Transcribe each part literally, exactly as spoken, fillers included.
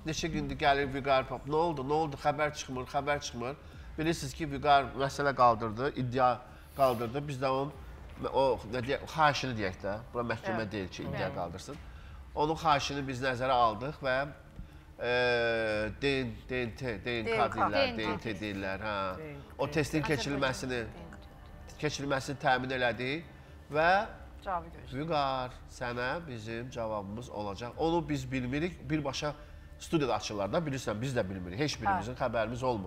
neçə gündür gəlir Vüqar, nə oldu, nə oldu, xəbər çıxmır, xəbər çıxmır. Bilirsiniz ki, Vüqar məsələ qaldırdı, iddia qaldırdı. Biz də onun o, xahişini deyək də, bura məhkəmə deyil ki, iddia qaldırsın. Onun xahişini biz nəzərə aldıq və D N T deyirlər, D N T deyirlər. O testin keçirilməsini keçirilməsini təmin elədik və Vüqar, sənə bizim cavabımız olacaq. Onu biz bilmirik, birbaşa studiyada açırlar da, bilirsən, biz də bilmirik, heç birimizin xəbərimiz olmur.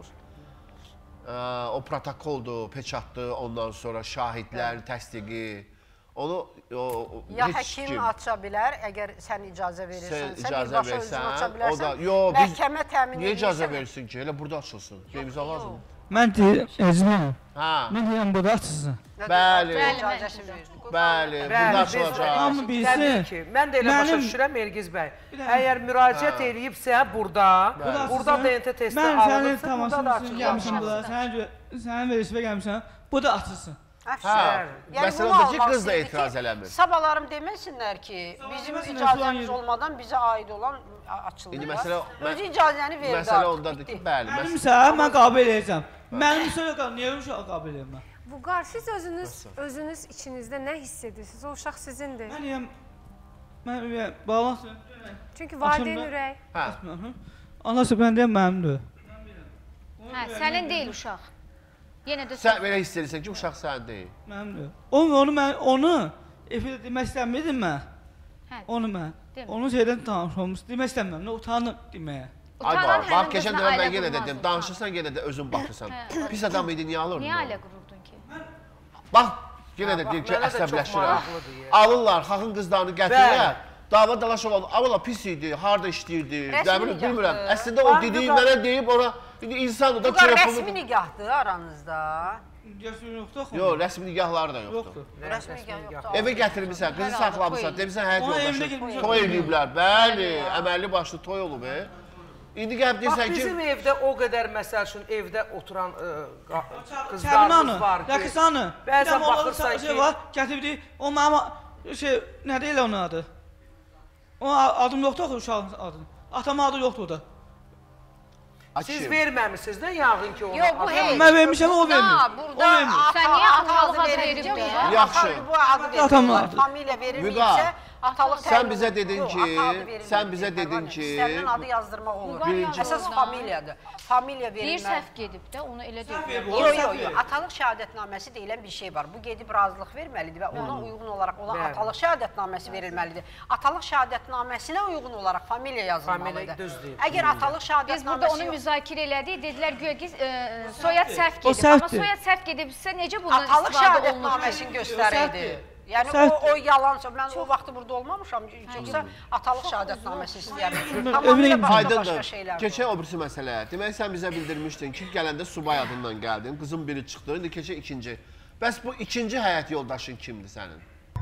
O protokoldur, peçatdır, ondan sonra şahidlər, təsdiqi, onu ya həkim aça bilər, əgər sən icazə verirsən, sən birbaşa özün aça bilərsən, məhkəmə təmin edirsən. Niyə icazə verirsin ki, elə burada açılsın, imza lazım. Mən deyirəm, Əcməyəm, mən deyirəm, burada açılsın. Bəli, bəli, burada açılacaq. Hamı bilsin. Mən də elə başa düşürəm, Elgiz bəy. Əgər müraciət eləyibsə burada, burada D N T testi alınırsa, burada da açılacaq. Sənin verisivə gəlmişsən, bu da açılsın. Məsələn, odur ki, qız da etiraz eləmir. Sabahlarım deməsinlər ki, bizim icazəmiz olmadan bizə aid olan açılır. Özü icazəni verdi. Məsələ ondadır ki, bəli. Mənimsə, mən qabil edəcəm. Mənim söyle qal, niyə uşaq qabil edəm mən? Vüqar, siz özünüz içinizdə nə hiss edirsiniz? O uşaq sizindir. Mən deyəm, mən deyəm, bağlansın. Çünki valideyn ürək. Anası, mən deyəm, mənimdir. Hə, sənin deyil uşaq. Yenə də sən belə hiss edirsən ki, uşaq sənin deyil. Mənimdir. Onu mən, onu efirdə demək istəmirdim mən. Onu mən. Onun şeydən tanış olmuş, demək istəmirəm, utanım deməyə. Ay bax, bax, keçən dəfə mən yenə dedim, danışırsan yenə də özün baxırsan. Pis adam idi, niyə alırdın? Niyə ailə qururdun ki? Bax, yenə də deyir ki, əsəbləşirəm. Alırlar, xalqın qızlarını gətirirlər. Dava dalaş olan, avvala pis idi, harada işləyirdi, bilmirəm. Əslində o dediyi mənə deyib, ora insandır da telefonu... Rəsmi nigahdır aranızda. Yox, rəsmi nigahları da yoxdur. Rəsmi nigah yoxdur. Evə gətirmişsən, qızı saxlamışsan, demişsən həyat yoldaşı. Toy eləyiblər, bəli, əməlli başlı toy olub. İndi gəlib deyirsən ki... Bizim evdə o qədər, məsəl üçün, evdə oturan qızlarımız var ki... Rəqsanı, bəzən baxırsan ki... Gətirdik, o mənim şey, nə deyil onun adı? O adım yoxdur axı uşağın adını. Atamın adı yoxdur o da. Siz verməmişsiniz də yağın ki onu... Yox, bu heç. Mən vermişəm, o vermir. Burada sən niyə atalıq adı verib də? Yaxşı. Bu adı verilmir, familiya verilməyibsə, atalıq təyin sən bizə dedin ki, sən bizə dedin ki... İstənilən adı yazdırmaq olur. Əsas familiyadır. Familiya verilmir. Bir səhv gedib də, onu elə deyil. Yox, yox, yox. Atalıq şəhadətnaməsi deyilən bir şey var. Bu gedib razılıq verməlidir və ona uyğun olaraq ona atalıq şəhadətnaməsi verilməlidir. Atalıq şəhadətnaməsinə uyğun olaraq familiya yazılmalıdır. Əgər atalıq şəhadətnaməsi yox... müzakirə elədik, dedilər güya ki, soyad səhv gedib. Amma soyad səhv gedibsə, necə bundan atalıq istifadə olunur? şəhadətnaməsini göstərirdi. Yəni o yalansa, mən o vaxtı burada olmamışam, yoxsa atalıq şəhadətnaməsi istəyərdim. Tamamilə başqa şeylər var. Keçək o birisi məsələ. Demək, sən bizə bildirmişdin ki, gələndə subay adından gəldin, qızın biri çıxdı, indi keçək ikinci. Bəs bu ikinci həyat yoldaşın kimdir sənin?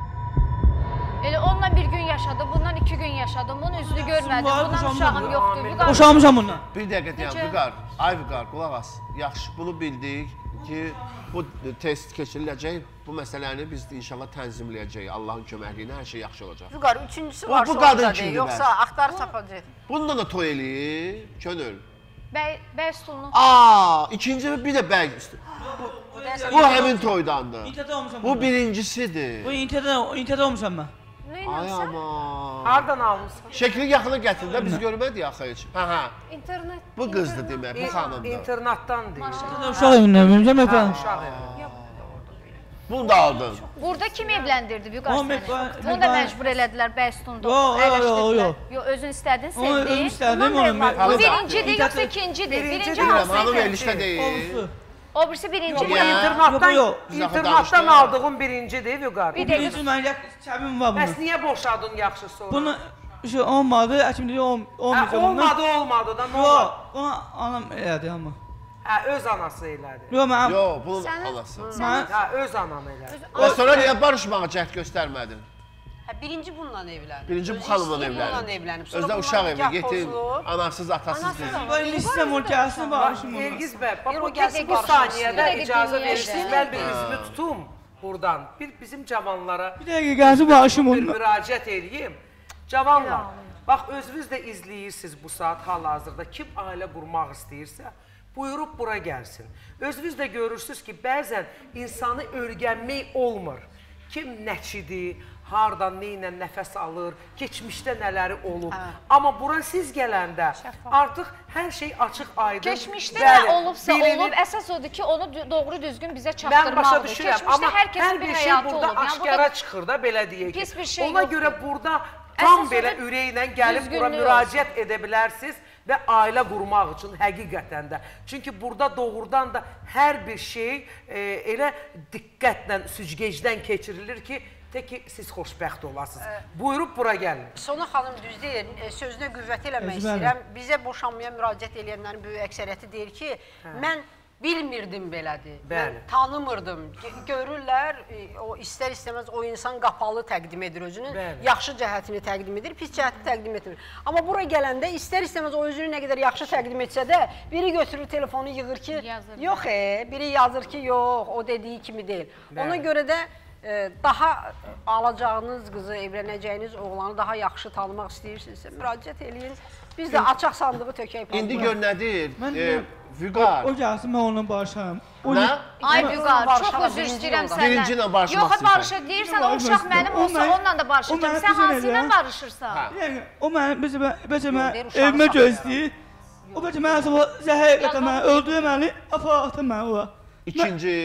Elə onunla bir gün yaşadım, bundan iki gün yaşadım, bunun üzünü görmədim, bundan uşağım yoxdur. Boşalmışam bundan. Bir dəqiqə deyəm, Vüqar, ay Vüqar, qulaq as. Yaxşı, bunu bildik ki, bu test keçiriləcək, bu məsələni biz inşallah tənzimləyəcəyik, Allahın köməkliyi ilə hər şey yaxşı olacaq. Vüqar, üçüncüsü var orada deyil, yoxsa axtarı tapacaq. Bununla da toy eləyir, könül. Bəy stulunu. Aaa, ikinci bir də bəy üstü. Bu həmin toydandır. Bu birincisidir. Bu internetdə olmuşam mən. Ay aman. Hardan almışsın? Şəkli yaxına gətir də, biz görmədik axı heç. Hə, hə. İnternet. Bu qızdır demək, bu xanımdır. İnternatdan deyil. Uşaq evlənməyəcəm, mən efendim. Uşaq evlənməyəcəm. Bunu da aldın. Burada kim evləndirdi Vüqar səni? ben- Bunu da məcbur elədilər Bəystunda. Yox, yox, yox, yox. Yox, özün istədin, Onu sevdin. özüm istədim, Bundan da onu evladı. mən- Bu birincidir, yoxsa ikincidir? Birinci Bilirəm, hansı hanım idi? verilişdə deyil. Olmuşdu. O birisi birinci. Bu Bu internatdan, Yox, internatdan aldığın birincidir, Vüqar. Bir Birinci mən kəbim var Bəs bunun. niyə boşadın yaxşı sonra? Bunu şey olmadı, əkim deyir olmayacaq bundan. Olmadı, olmadı da, nə Yox, olmadı? onu anam elədi amma. Hə, öz anası elədi. Yox, mən... Yox, bunun anası. Mən... Hə, öz anam elədi. Və sonra niyə barışmağa cəhd göstərmədin? Hə, birinci bununla evlənib. Birinci bu xanımla evlənib. Özdə uşaq evi, yetim, anasız, atasız deyil. Böyle istəyəm o gəlsin, barışım onu. Elgiz bəy, bax bu gəlsin, bu saniyədə barışsın. icazə Bir verirsiniz, dəqiqə mən bir üzümü tutum buradan. Bir bizim cavanlara Bir dəqiqə gəlsin, barışım bir onu. müraciət edeyim. Cavanlar, Bax, özünüz də izləyirsiniz bu saat hal-hazırda. Kim ailə qurmaq istəyirsə, buyurub bura gəlsin. Özünüz də görürsünüz ki, bəzən insanı örgənmək olmur. Kim nəçidir, hardan, neynə nəfəs alır, keçmişdə nələri olub. Amma bura siz gələndə artıq hər şey açıq, aydın. Keçmişdə nə olubsa olub, əsas odur ki, onu doğru düzgün bizə çatdırmaqdır. Mən başa düşürəm, amma hər bir şey burada aşkara çıxır da, belə deyək ki. Pis bir şey yoxdur. Ona görə burada tam belə ürəklə gəlib bura müraciət edə bilərsiniz və ailə qurmaq üçün həqiqətən də. Çünki burada doğrudan da hər bir şey elə diqqətlə, süzgecdən keçirilir ki, tək ki, siz xoşbəxt olasınız. Buyurub bura gəlin. Sona xanım düz deyir, sözünə qüvvət eləmək istəyirəm. Bizə boşanmaya müraciət edənlərin böyük əksəriyyəti deyir ki, mən bilmirdim belədir, mən tanımırdım. Görürlər, o istər-istəməz o insan qapalı təqdim edir özünü, yaxşı cəhətini təqdim edir, pis cəhətini təqdim edir. Amma bura gələndə istər-istəməz o özünü nə qədər yaxşı təqdim etsə də, biri götürür telefonu yığır ki, yox e, biri yazır ki, yox, o dediyi kimi deyil. Ona görə də daha alacağınız qızı, evlənəcəyiniz oğlanı daha yaxşı tanımaq istəyirsinizsə, müraciət eləyin. Biz də açıq sandığı tökək. İndi gör nədir? Vüqar. O gəlsin, mən onunla barışarım. Nə? Ay Vüqar, çox özür istəyirəm səndən. Birinci ilə barışmaq istəyirəm. Yox, barışa deyirsən, o uşaq mənim olsa, onunla da barışacağım. Sən hansı ilə barışırsan? O mənim, bəlkə mən evimə gözləyir. O bəlkə mən əsəbə zəhər qətə mən öldürməli, apa atım mən ola. İkinci.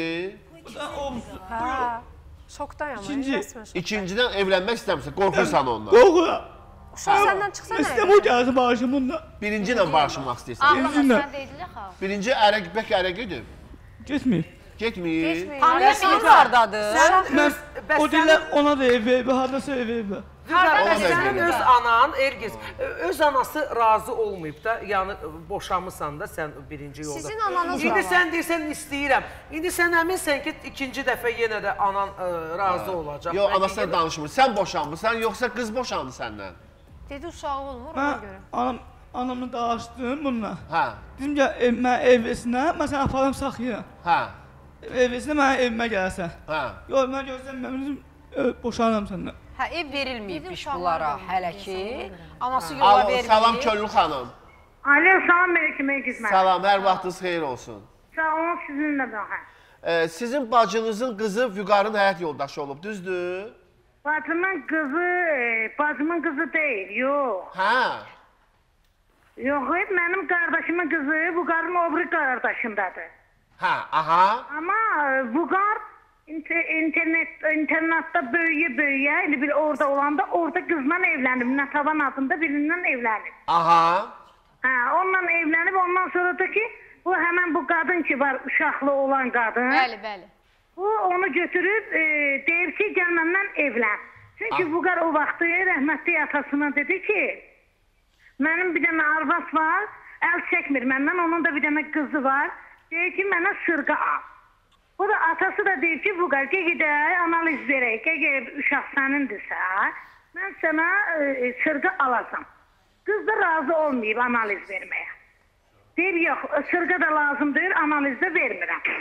Şokdayam. İkincidən evlənmək istəmirsən, qorxursan ondan. Qorxuram. Uşaq səndən çıxsa nə? İstəm o gəlsin barışım bununla. Birinci ilə barışmaq istəyirsən. Ağlama, sən deyilir axı. Birinci ərə, bəlkə ərə gedib. Getməyib. Getməyib. Tanıyasınız hardadır? O deyirlər, ona da ev verib, haradasa ev verib. Sənin öz anan, Ergiz, öz anası razı olmayıb da, yəni boşamısan da sən birinci yolda. Sizin ananız İndi sən deyirsən, istəyirəm. İndi sən əminsən ki, ikinci dəfə yenə də anan razı olacaq. Yox, anasına danışmır. Sən boşanmırsan, yoxsa qız boşandı səndən? Dedi, uşağı olmur, ona görə. Anamla danışdım bununla. Hə. Dedim ki, mən evvesinə, mən səni aparım saxıyım. Hə. Evvesinə mənə evimə gəlsən. Hə. Yox, mən gözləməm, boşanıram səndən. Hə, ev verilməyibmiş bunlara hələ ki. Anası yola verməyib. Salam Köllü xanım. Alo, salam Mələkə Mələkizmə. Salam, hər vaxtınız xeyir olsun. Sağ olun, sizinlə daha. Sizin bacınızın qızı Vüqarın həyat yoldaşı olub, düzdür? Bacımın qızı, bacımın qızı deyil, yox. Hə. Yox, mənim qardaşımın qızı Vüqarın o biri qardaşındadır. Hə, aha. Amma Vüqar internet, internetdə böyüyə-böyüyə, elə bir orada olanda orada qızla evlənib, Natavan adında birindən evlənib. Aha. Hə, onunla evlənib, ondan sonra da ki, bu həmən bu qadın ki var, uşaqlı olan qadın. Bəli, bəli. Bu onu götürüb, e, deyib ki, gəl məndən evlən. Çünki ah. Vüqar o vaxtı rəhmətli atasına dedi ki, mənim bir dənə arvas var, əl çəkmir məndən, onun da bir dənə qızı var. Deyir ki, mənə sırğa al. Bu da atası da deyir ki, Vüqar, gedək, analiz verək, əgər uşaq sənindirsə, mən sənə e, sırğa alacam. Qız da razı olmayıb analiz verməyə. Deyir, yox, sırğa da lazımdır, analizdə vermirəm.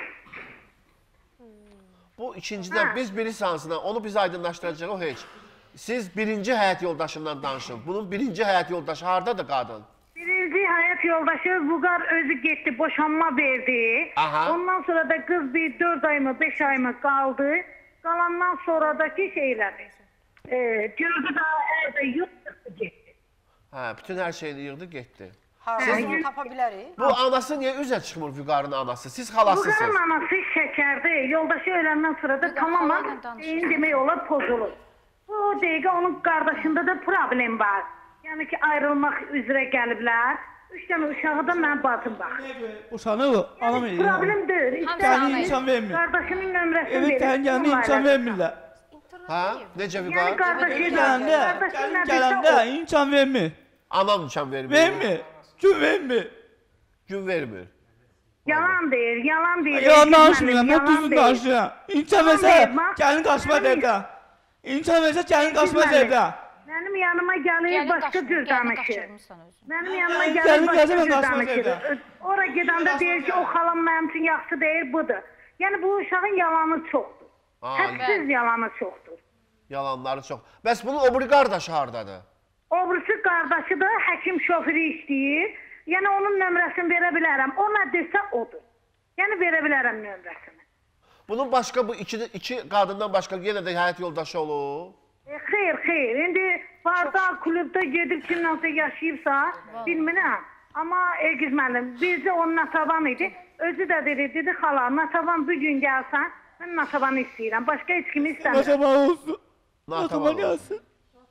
Bu ikincidən biz biri sansına, onu biz aydınlaşdıracaq o heç. Siz birinci həyat yoldaşından danışın. Bunun birinci həyat yoldaşı haradadır qadın? Birinci həyat yoldaşı Vüqar özü getdi, boşanma verdi. Aha. Ondan sonra da qız bir dörd ay mı, beş ay mı qaldı. Qalandan sonradakı şeyləri. E, gördü da evdə yurtdu getdi. Hə, bütün hər şeyini yığdı, getdi. Harasını tapa bilərik. Bu anası niyə üzə çıxmır Vüqarın anası? Siz xalasısınız. Vüqarın anası şəkərdi. Yoldaşı öləndən sonra da tamamen deyin demək olar pozulur. Bu dəqiqə onun qardaşında da problem var. Yəni ki, ayrılmaq üzrə gəliblər. Üç dənə uşağı da mən bacım baxır. Boşanır o, anam edir. Problem deyil. Gəlinə imkan vermir. Qardaşının nömrəsini verir. Evet, gəlinə imkan vermirlər. Hə? Necə Vüqar? Yəni qardaşı Gələndə, gələndə imkan vermir. Anam imkan vermir. Vermir, gün vermir. Gün vermir. Yalan deyir, yalan deyir. Yalan danışmıram, mən düzün danışıram. İmkan versə, gəlin qaçmaz evdə. İmkan versə, gəlin qaçmaz evdə. Mənim yanıma gəlir, başqa cür danışır. Mənim yanıma gəlir, başqa cür danışır. Ora gedəndə deyir ki, o xalam mənim üçün yaxşı deyil, budur. Yəni, bu uşağın yalanı çoxdur. Hədsiz yalanı çoxdur. Yalanları çox. Bəs bunun o biri qardaşı haradadır? Obrisi qardaşı da həkim şoförü istəyir. Yəni onun nömrəsini verə bilərəm. O nə desə odur. Yəni verə bilərəm nömrəsini. Bunun başqa bu iki, iki qadından başqa yenə də həyat yoldaşı olur? E, xeyr, xeyr. İndi barda, klubda gedib kimlərsə yaşayıbsa, bilmirəm. Amma Elgiz müəllim, bizdə onun Natavan idi. Özü də dedi, dedi xala, Natavan bu gün gəlsən, mən Natavanı istəyirəm. Başqa heç kimi istəmirəm. Natavan olsun. Natavan olsun.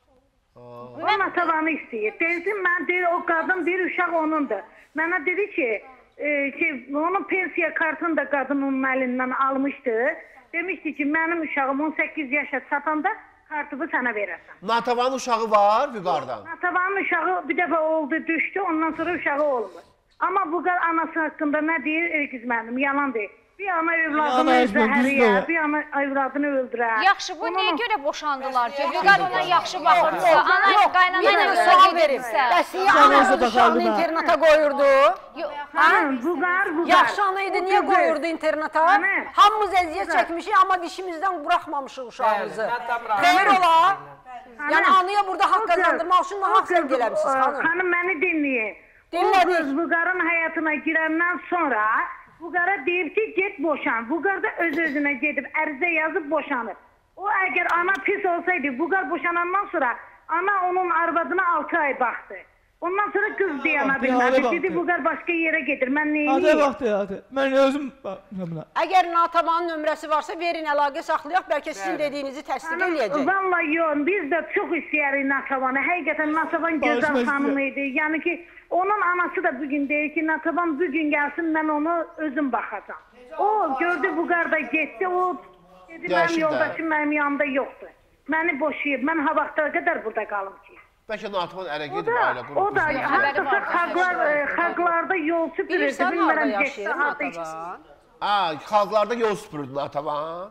O Natavanı istəyir. Dedim, mən deyir, o qadın deyir, uşaq onundur. Mənə dedi ki, e, ki, onun pensiya kartını da qadın onun əlindən almışdı. Demişdi ki, mənim uşağım on səkkiz yaşa çatanda kartımı sənə verəsən. Natavanın uşağı var Vüqardan? Natavanın uşağı bir dəfə oldu, düşdü, ondan sonra uşağı olmur. Amma bu qar anası haqqında nə deyir Elgiz müəllim? Yalan deyir. Bir ana övladını zəhərləyər, bir ana övladını öldürər. Yaxşı, bu niyə görə boşandılar ki? Vüqar ona yaxşı baxırsa, ana qaynana ilə Bir görə sual verim. gedirsə. Bəs anası uşağını internata qoyurdu? Vüqar, Vüqar. Yaxşı ana idi, niyə qoyurdu internata? Ana. Hamımız əziyyət çəkmişik, amma dişimizdən buraxmamışıq uşağımızı. Bəli, mən tam razı. Xeyr ola. Ana. Yəni anıya burada haqq qazandırmaq üçün nahaq sən eləmişsiniz, xanım. Xanım, məni dinləyin. Dinlədik. O qız Vüqarın həyatına girəndən sonra Vüqara deyib ki, get boşan. Vüqar da öz-özünə gedib ərizə yazıb boşanır. O əgər ana pis olsaydı, Vüqar boşanandan sonra ana onun arvadına altı ay baxdı. Ondan sonra qız dayana bilmədi. Dedi, Vüqar başqa yerə gedir. Mən Hadi neyini? vaxtı hadi. Mən özüm baxmıram. Əgər Natavanın nömrəsi varsa verin, əlaqə saxlayaq, bəlkə sizin dediyinizi təsdiq eləyəcək. Vallahi yox, biz də çox istəyirik Natavanı. Həqiqətən Natavan gözəl xanım idi. Yəni ki, onun anası da bugün deyir ki, Natavan bugün gəlsin, mən onu özüm baxacam. O gördü, Vüqar da getdi, o dedi, mənim yoldaşım mənim yanımda yoxdur. Məni boşayıb, mən ha vaxtlara qədər burada qalım ki. Bəlkə Natavan ərə O gedib da, ailə qurub. o da, haqqısa xalqlar, xalqlarda yol süpürürdü, Bilirsən, harada bilmirəm, getdi, yaşayır harada Natavan? Ha, xalqlarda yol süpürürdü Natavan.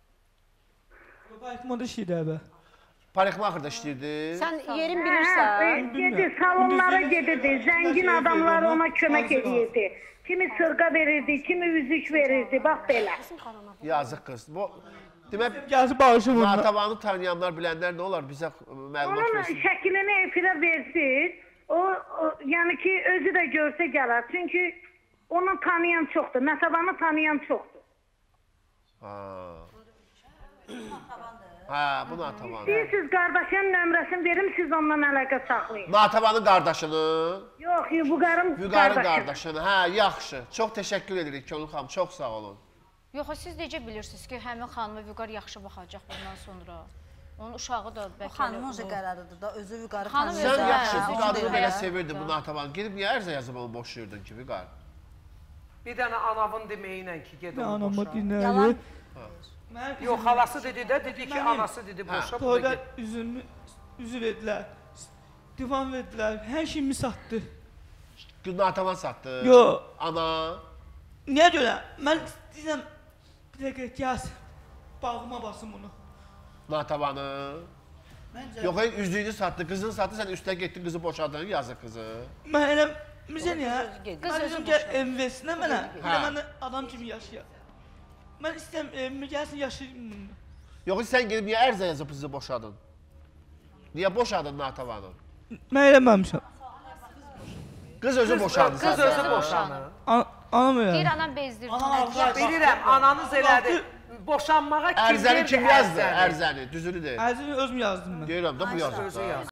Bayıtmada şeydə əbə. Parikmaxırda işləyirdi. Sən yerin Hə, bilirsən. gedir, salonlara gedirdi, zəngin adamlar ona kömək edirdi. Kimi sırqa verirdi, kimi üzük verirdi, bax belə. Yazıq qız. Bu demək Gəlsin bağışım onunla. Natavanı tanıyanlar, bilənlər nə olar bizə məlumat Onun versin. şəklini efirə versin, o, o yəni ki, özü də görsə gələr. Çünki onu tanıyan çoxdur, Natavanı tanıyan çoxdur. Ha. Ha, bu Natavan. Siz qardaşın nömrəsini verim, siz ondan əlaqə saxlayın. Natavanın qardaşını, Yox, Vüqarın Vüqarın qardaşı. qardaşını. Hə, yaxşı. Çox təşəkkür edirik Könül xanım, çox sağ olun. Yox, siz necə bilirsiniz ki, həmin xanıma Vüqar yaxşı baxacaq bundan sonra? Onun uşağı da bəlkə... Xanımın özü qərarıdır da, özü Vüqarı Xanım tanıyır. Sən Hə, yaxşı, hə, bu hə, qadını hə. belə sevirdi bu Natavan. Gedib niyə ərzə yazıb onu boşuyordun ki, Vüqar? Bir dənə anavın deməyi ilə ki, ged onu Anamı boşa. dinlədi. Yox, xalası dedi də, dedi ki, anası dedi boşa, bu da Toyda ged. üzümü, üzü verdilər. Divan verdilər. Hər şeyimi satdı. Natavan satdı. Yox. Ana. Niyə görə? Mən istəyirəm bir dəqiqə gəlsin. Bağıma basım onu. Natavanı. Məncə. Yox, ey, üzlüyünü satdı, qızını satdı, sən üstə getdin, qızı boşadın, yazıq qızı. Mən elə bizə niyə? Qız Mən özü dedim ki, ev versinə mənə. Hə. Elə mən adam kimi yaşayam. Mən istəyirəm evimi gəlsin yaşayayım bununla. Yox, sən gedib niyə ərzə yazıb qızı boşadın? Niyə boşadın Natavanı? Mən eləməmişəm. Qız özü boşandı. Qız səndən. özü boşanır. An anam elə. Deyir, anam bezdirdi. Bilirəm, ananız elədi. Boşanmağa kim Ərzəni verdi kim yazdı? ərzəni? Ərzəni, düzünü de. Ərzini özüm yazdım mən. Deyirəm də bu yazıb Özü da. yazdı.